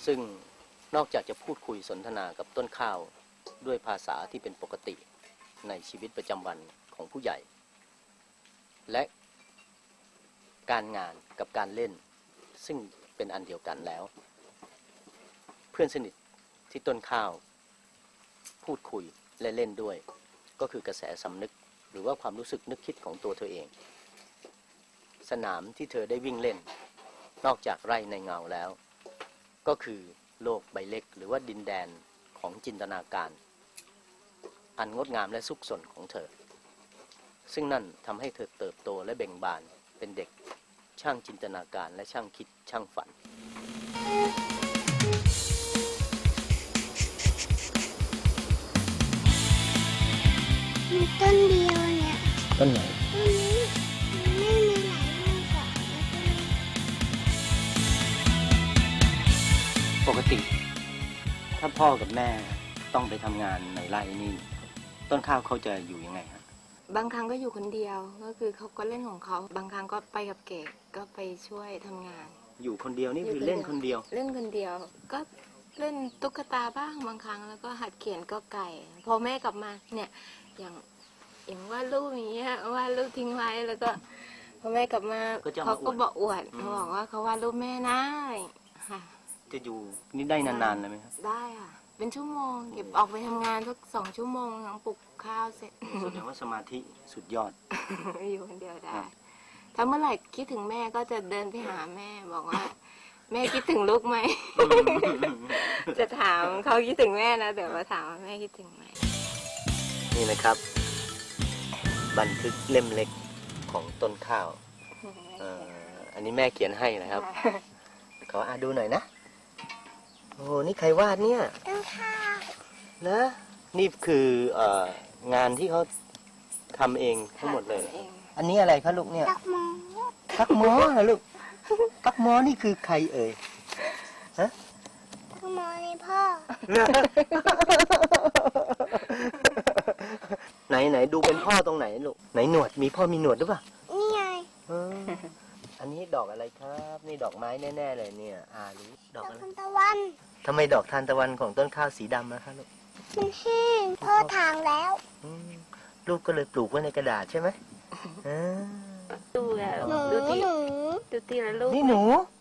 ซึ่งนอกจากจะพูดคุยสนทนากับต้นข้าวด้วยภาษาที่เป็นปกติในชีวิตประจำวันของผู้ใหญ่และการงานกับการเล่นซึ่งเป็นอันเดียวกันแล้วเพื่อนสนิทที่ต้นข้าวพูดคุยและเล่นด้วยก็คือกระแสสำนึกหรือว่าความรู้สึกนึกคิดของตัวเธอเองสนามที่เธอได้วิ่งเล่นนอกจากไร่ในเงาแล้วก็คือโลกใบเล็กหรือว่าดินแดนของจินตนาการอันงดงามและสุขสนของเธอซึ่งนั่นทำให้เธอเติบโตและเบ่งบานเป็นเด็กช่างจินตนาการและช่างคิดช่างฝันมีต้นเดียวเนี่ยต้นไหนต้นนี้ไม่มีหลายลูกอะปกติถ้าพ่อกับแม่ต้องไปทำงานในไร่นี่ต้นข้าวเขาจะอยู่ยังไงครับบางครั้งก็อยู่คนเดียวก็คือเขาก็เล่นของเขาบางครั้งก็ไปกับเก๋ก็ไปช่วยทำงานอยู่คนเดียวนี่คือเล่นคนเดียวเล่นคนเดียวก็เล่นตุ๊กตาบ้างบางครั้งแล้วก็หัดเขียนก็ไก่พอแม่กลับมาเนี่ยอย่างว่าลูกอย่างเงี้ยว่าลูกทิ้งไว้แล้วก็พอแม่กลับมาเขาก็บอกอวดเขาบอกว่าเขาว่าลูกแม่นะค่ะจะอยู่นี่ได้นานๆเลยไหมครับได้ค่ะเป็นชั่วโมงเก็บออกไปทำงานสัก2 ชั่วโมงหลังปลุกข้าวเสร็จแสดงว่าสมาธิสุดยอดอยู่คนเดียวได้ถ้าเมื่อไหร่คิดถึงแม่ก็จะเดินไปหาแม่บอกว่าแม่คิดถึงลูกไหม จะถามเขาคิดถึงแม่นะเดี๋ยวมาถามว่าแม่คิดถึงไหมนี่นะครับบันทึกเล่มเล็กของต้นข้าวอันนี้แม่เขียนให้นะครับขอดูหน่อยนะโอ้นี่ใครวาดเนี่ยต้นข้าวนะนี่คืองานที่เขาทำเองทั้งหมดเลยอันนี้อะไรคะลูกเนี่ยตักหมอตักหมอเหรอลูกตักหมอนี่คือใครเอ่ยฮะตักหมอนี่พ่อไหนดูเป็นพ่อตรงไหนลูกไหนหนวดมีพ่อมีหนวดหรือเปล่านี่ไงอันนี้ดอกอะไรครับนี่ดอกไม้แน่ๆเลยเนี่ยรู้ดอกทานตะวันทำไมดอกทานตะวันของต้นข้าวสีดำนะคะลูกมันแห้งพ่อทางแล้วลูกก็เลยปลูกไว้ในกระดาษใช่ไหมดูแล้วดูตีแล้วลูกนี่หนู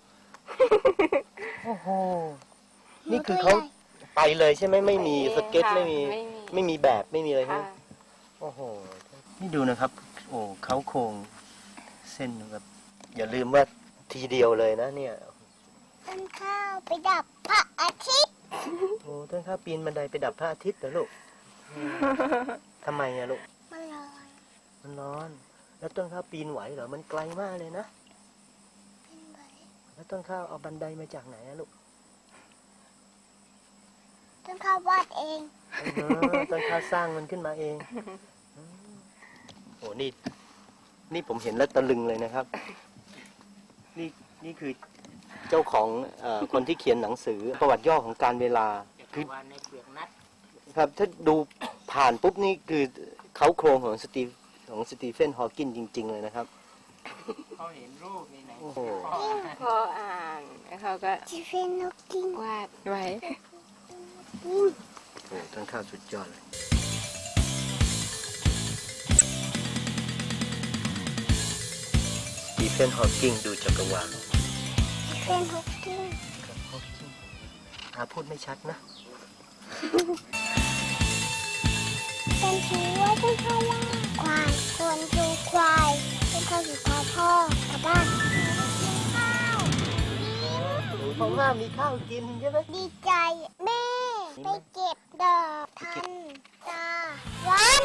โอ้โหนี่คือเขาไปเลยใช่ไหมไม่มีสเก็ตไม่มีแบบไม่มีอะไรครับโอ้โหนี่ดูนะครับโอ้เขาโครงเส้นแบบอย่าลืมว่าทีเดียวเลยนะเนี่ยต้นข้าวไปดับพระอาทิตย์โอ้ต้นข้าวปีนบันไดไปดับพระอาทิตย์เหรอลูกทำไมอะลูกมันร้อนแล้วต้นข้าวปีนไหวเหรอมันไกลมากเลยนะแล้วต้นข้าวเอาบันไดมาจากไหนอะลูกต้นข้าววาดเองต้นข้าวสร้างมันขึ้นมาเองโอ้นี่ผมเห็นแล้วตะลึงเลยนะครับนี่คือเจ้าของคนที่เขียนหนังสือประวัติย่อของการเวลาคือครับถ้าดูผ่านปุ๊บนี่คือเขาโครงของสตีเฟนฮอว์กินจริงๆเลยนะครับเขาเห็นรูปนี่ไหนพออ่านเขาก็สตีเฟนฮอว์กินวาดไว้โอ้ต้นข้าวสุดยอดเลยสตีเฟนฮอว์กิงดูจักรวาลสตีเฟนฮอว์กิงพูดไม่ชัดนะเป็นถือว่าต้นข้าวว่าควายควรดูควายต้นข้าวสุดท้ายพ่อกลับบ้านข้าวเพราะว่ามีข้าวกินใช่ไหมดีใจแม่ไปเก็บดอกทันตาวัน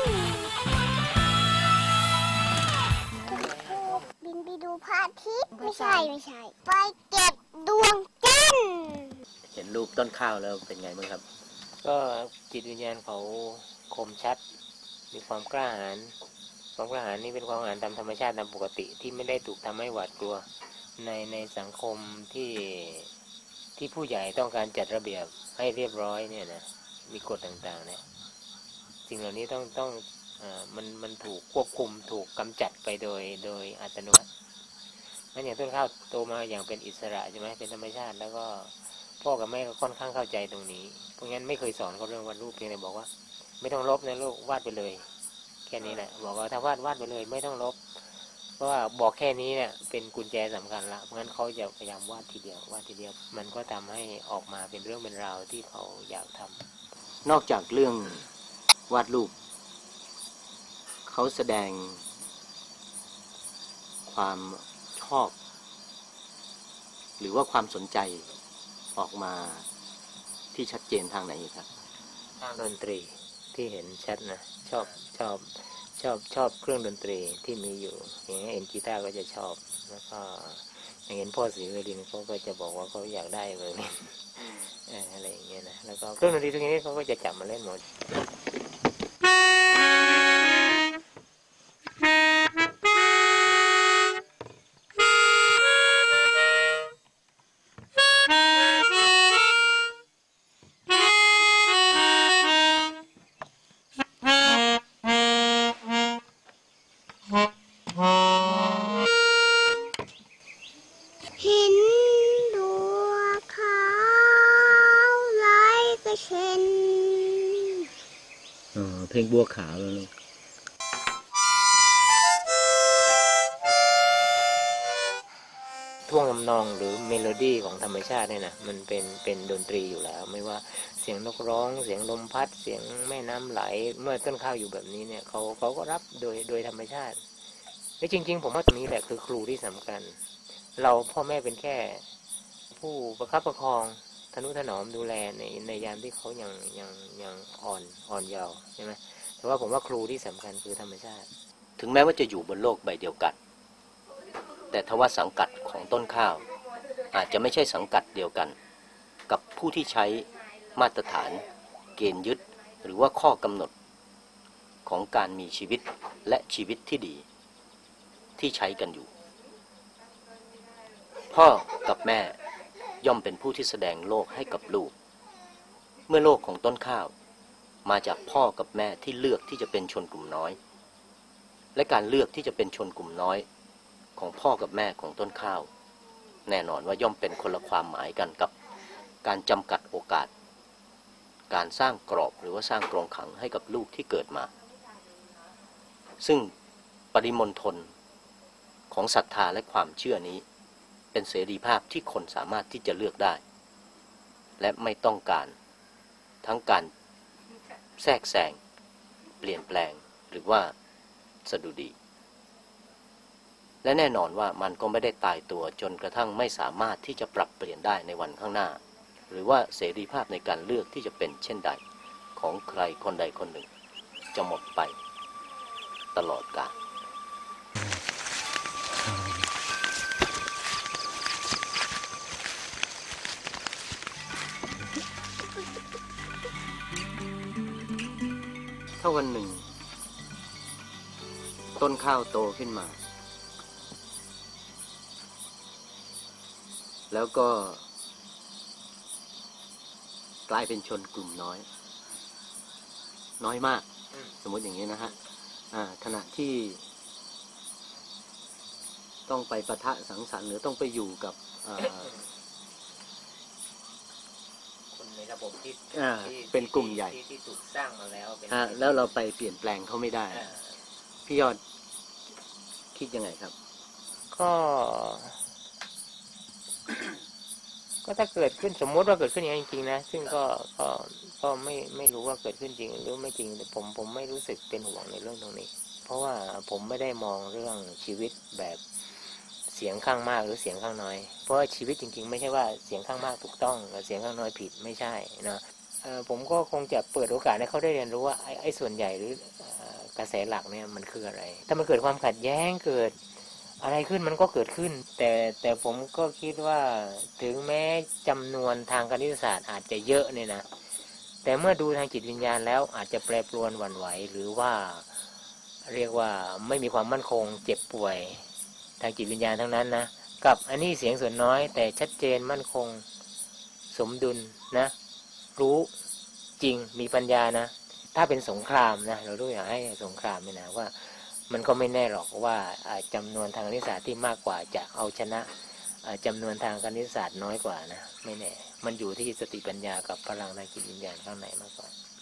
บินไปดูพระอาทิตย์ไม่ใช่ไปเก็บดวงจันทร์เห็นรูปต้นข้าวแล้วเป็นไงบ้างครับก็จิตวิญญาณเขาคมชัดมีความกล้าหาญนี่เป็นความกล้าหาญตามธรรมชาติตามปกติที่ไม่ได้ถูกทำให้หวาดกลัวในสังคมที่ผู้ใหญ่ต้องการจัดระเบียบให้เรียบร้อยเนี่ยนะมีกฎต่างๆเนี่ยสิ่งเหล่านี้ต้องมันถูกควบคุมถูกกำจัดไปโดยอัตโนมัติงั้นอย่างต้นข้าวโตมาอย่างเป็นอิสระใช่ไหมเป็นธรรมชาติแล้วก็พ่อกับแม่ก็ค่อนข้างเข้าใจตรงนี้เพราะงั้นไม่เคยสอนเขาเรื่องวาดรูปเพียงแต่บอกว่าไม่ต้องลบนะลูกวาดไปเลยแค่นี้แหละบอกว่าถ้าวาดไปเลยไม่ต้องลบเพราะว่าบอกแค่นี้เนี่ยเป็นกุญแจสำคัญละเพราะงั้นเขาจะพยายามวาดทีเดียวมันก็ทำให้ออกมาเป็นเรื่องเป็นราวที่เขาอยากทำนอกจากเรื่องวาดรูปเขาแสดงความชอบหรือว่าความสนใจออกมาที่ชัดเจนทางไหนครับทางดนตรีที่เห็นชัดนะชอบเครื่องดนตรีที่มีอยู่อย่างเอ็นกีตาร์ก็จะชอบแล้วก็อย่างเห็นพ่อศรีวรินทร์เขาก็จะบอกว่าเขาอยากได้เลยอะไรอย่างเงี้ยนะแล้วก็เครื่องดนตรีทุกนี้เขาก็จะจับมาเล่นหมดเห็นบัวขาวไหลกระเช็นเพลงบัวขาวแล้วลูกท่วงทำนองหรือเมโลดี้ของธรรมชาติเนี่ยนะมันเป็นดนตรีอยู่แล้วไม่ว่าเสียงนกร้องเสียงลมพัดเสียงแม่น้ำไหลเมื่อต้นข้าวอยู่แบบนี้เนี่ยเขาก็รับโดยธรรมชาติและจริงๆผมว่าตรงนี้แหละคือครูที่สำคัญเราพ่อแม่เป็นแค่ผู้ประคับประคองทนุถนอมดูแลในยามที่เขายังอ่อนเยาว์ใช่ไหมแต่ว่าผมว่าครูที่สำคัญคือธรรมชาติถึงแม้ว่าจะอยู่บนโลกใบเดียวกันแต่ทว่าสังกัดของต้นข้าวอาจจะไม่ใช่สังกัดเดียวกันกับผู้ที่ใช้มาตรฐานเกณฑ์ยึดหรือว่าข้อกำหนดของการมีชีวิตและชีวิตที่ดีที่ใช้กันอยู่พ่อกับแม่ย่อมเป็นผู้ที่แสดงโลกให้กับลูกเมื่อโลกของต้นข้าวมาจากพ่อกับแม่ที่เลือกที่จะเป็นชนกลุ่มน้อยและการเลือกที่จะเป็นชนกลุ่มน้อยของพ่อกับแม่ของต้นข้าวแน่นอนว่าย่อมเป็นคนละความหมายกันกับการจำกัดโอกาสการสร้างกรอบหรือว่าสร้างกรงขังให้กับลูกที่เกิดมาซึ่งปริมณฑลของศรัทธาและความเชื่อนี้เป็นเสรีภาพที่คนสามารถที่จะเลือกได้และไม่ต้องการทั้งการแทรกแซงเปลี่ยนแปลงหรือว่าสะดุดีและแน่นอนว่ามันก็ไม่ได้ตายตัวจนกระทั่งไม่สามารถที่จะปรับเปลี่ยนได้ในวันข้างหน้าหรือว่าเสรีภาพในการเลือกที่จะเป็นเช่นใดของใครคนใดคนหนึ่งจะหมดไปตลอดกาลถ้าวันหนึ่งต้นข้าวโตขึ้นมาแล้วก็กลายเป็นชนกลุ่มน้อยมากสมมติอย่างนี้นะฮะขณะที่ต้องไปปะทะสังสรรค์หรือต้องไปอยู่กับคนในระบบที่เป็นกลุ่มใหญ่ที่ถูกสร้างมาแล้วแล้วเราไปเปลี่ยนแปลงเขาไม่ได้พี่ยอดคิดยังไงครับก็ถ้าเกิดขึ้นสมมติว่าเกิดขึ้นอย่างนี้จริงๆนะซึ่งก็ไม่รู้ว่าเกิดขึ้นจริงหรือไม่จริงแต่ผมไม่รู้สึกเป็นห่วงในเรื่องตรงนี้เพราะว่าผมไม่ได้มองเรื่องชีวิตแบบเสียงข้างมากหรือเสียงข้างน้อยเพราะว่าชีวิตจริงๆไม่ใช่ว่าเสียงข้างมากถูกต้องเสียงข้างน้อยผิดไม่ใช่นะผมก็คงจะเปิดโอกาสให้เขาได้เรียนรู้ว่าไอ้ส่วนใหญ่หรือกระแสหลักเนี่ยมันคืออะไรถ้ามันเกิดความขัดแย้งเกิดอะไรขึ้นมันก็เกิดขึ้นแต่ผมก็คิดว่าถึงแม้จำนวนทางคณิตศาสตร์อาจจะเยอะเนี่ยนะแต่เมื่อดูทางจิตวิญญาณแล้วอาจจะแปรปรวนหวั่นไหวหรือว่าเรียกว่าไม่มีความมั่นคงเจ็บป่วยทางจิตวิญญาณทั้งนั้นนะกับอันนี้เสียงส่วนน้อยแต่ชัดเจนมั่นคงสมดุลนะรู้จริงมีปัญญานะถ้าเป็นสงครามนะเรารู้อย่างให้สงครามเนี่ยนะว่ามันก็ไม่แน่หรอกว่าจำนวนทางคณิตศาสตร์ที่มากกว่าจะเอาชนะจำนวนทางคณิตศาสตร์น้อยกว่านะไม่แน่มันอยู่ที่สติปัญญากับพลังทางจิตวิญญาณข้างในมากกว่า